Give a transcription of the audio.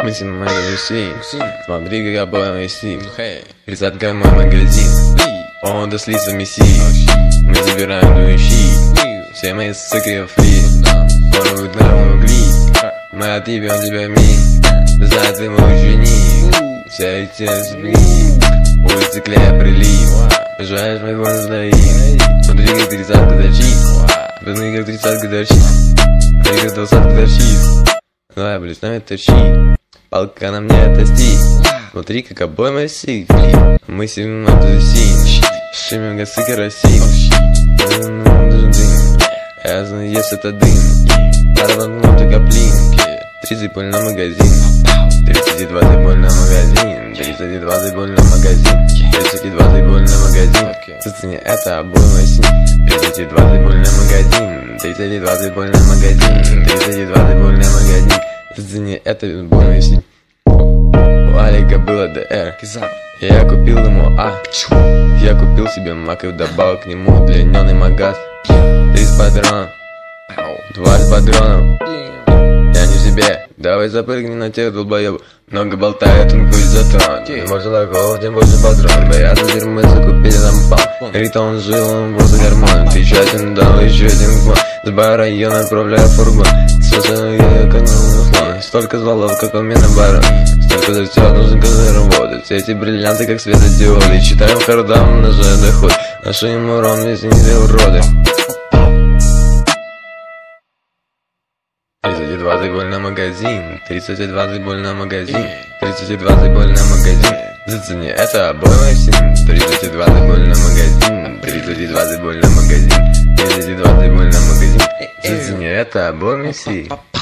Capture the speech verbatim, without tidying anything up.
Мы снимаем эту синь. Смотри, как обоим синь. Тридцатка мой магазин. Он до слиза месси. Мы забираем дующий. Все мои суки фри. Воруют на угли. Мы отъебем тебя ми. За ты мой жених. Вся эти сбли. Улицы клея прилив. Жаль, мой голос сдавит. Смотри, как тридцатка торчит. Смотри, как тридцатка торчит. Смотри, как двадцатка торчит. Давай, блин, с нами торчи. Палка на мне отости. Смотри, как обойма сик. Мы сидим эту синь. Шимим газы керосин. Я знаю, есть это дым. Парабанкнут и каплин. тридцать боль на магазин. тридцать двадцать боль на магазин. тридцать двадцать боль на магазин. тридцать двадцать боль на магазин. Цене это обойма синь. тридцать двадцать боль на магазин. тридцать двадцать боль на магазин. тридцать двадцать боль на магазин. Цене это обойма синь. У Алика было ДР. Я купил ему А. Я купил себе Мак и вдобавок к нему удлиненный магаз. тридцать патронов. двадцать патронов. Я не в себе. Давай запрыгни на тех долбоебов. Много болтает, он кует затон. Чем больше лохов, тем больше патрон. Боятся тюрьмы, закупили нам пам. Рита он жил, он просто гормон. Ты тщательно дал еще один гон. С бара я направляю фургон. Собственно, я экономил слон. Столько звалов, как у меня на бару. Столько за все нужно заработать. Все эти бриллианты, как светодиоды. Читаем хардам, умножая доход. Наши им урон, если не для уроды. тридцать двадцать боль на магазин. тридцать двадцать боль на магазин. тридцать двадцать боль на магазин. Зацени это обойма синь. тридцать двадцать боль на магазин. тридцать двадцать боль на магазин. тридцать двадцать боль на магазин. Зацени это обойма синь.